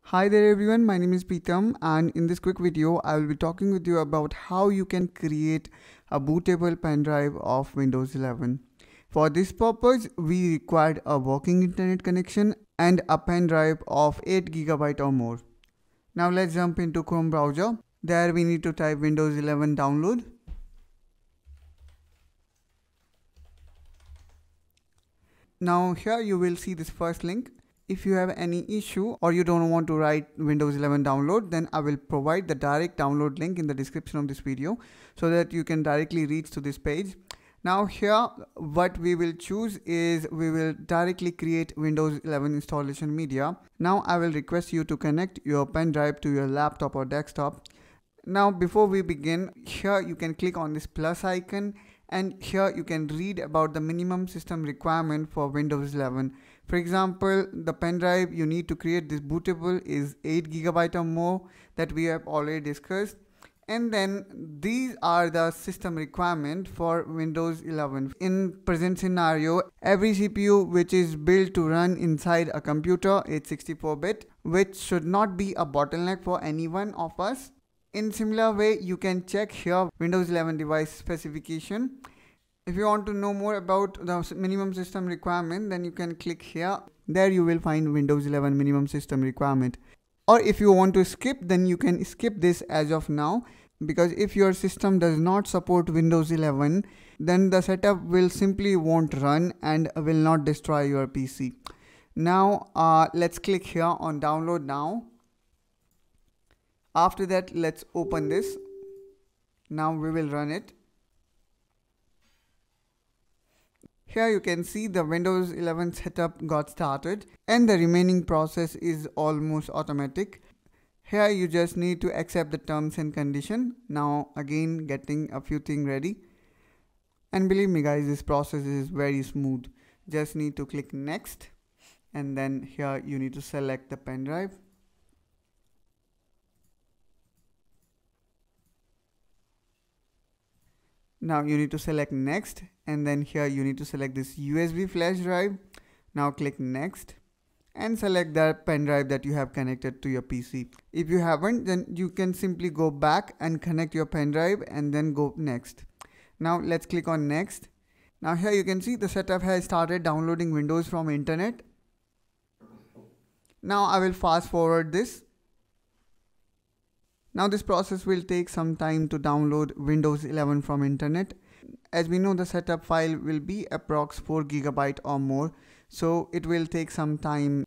Hi there everyone, my name is Pritam and in this quick video I will be talking with you about how you can create a bootable pen drive of Windows 11. For this purpose we required a working internet connection and a pen drive of 8GB or more. Now let's jump into Chrome browser. There we need to type Windows 11 download. Now here you will see this first link. If you have any issue or you don't want to write Windows 11 download, then I will provide the direct download link in the description of this video so that you can directly reach to this page. Now here what we will choose is we will directly create Windows 11 installation media. Now I will request you to connect your pen drive to your laptop or desktop. Now before we begin, here you can click on this plus icon and here you can read about the minimum system requirement for Windows 11. For example, the pen drive you need to create this bootable is 8GB or more that we have already discussed. And then these are the system requirement for Windows 11. In present scenario, every CPU which is built to run inside a computer is 64-bit, which should not be a bottleneck for any one of us. In similar way, you can check here Windows 11 device specification. If you want to know more about the minimum system requirement, then you can click here. There you will find Windows 11 minimum system requirement. Or if you want to skip, then you can skip this as of now, because if your system does not support Windows 11, then the setup will simply won't run and will not destroy your PC. Now let's click here on download now. After that, let's open this. Now we will run it. Here you can see the Windows 11 setup got started and the remaining process is almost automatic. Here you just need to accept the terms and condition. Now again getting a few things ready. And believe me guys, this process is very smooth. Just need to click next and then here you need to select the pen drive. Now you need to select next and then here you need to select this USB flash drive. Now click next and select the pen drive that you have connected to your PC. If you haven't, then you can simply go back and connect your pen drive and then go next. Now let's click on next. Now here you can see the setup has started downloading Windows from internet. Now I will fast forward this. Now this process will take some time to download Windows 11 from internet. As we know, the setup file will be approx 4GB or more, so it will take some time.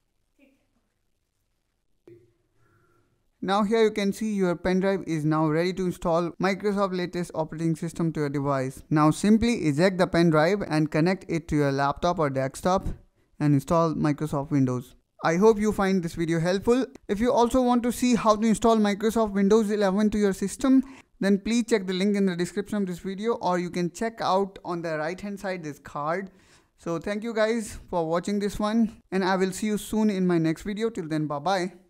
Now here you can see your pen drive is now ready to install Microsoft latest operating system to your device. Now simply eject the pen drive and connect it to your laptop or desktop and install Microsoft Windows. I hope you find this video helpful. If you also want to see how to install Microsoft Windows 11 to your system, then please check the link in the description of this video, or you can check out on the right hand side this card. So thank you guys for watching this one and I will see you soon in my next video. Till then, bye bye.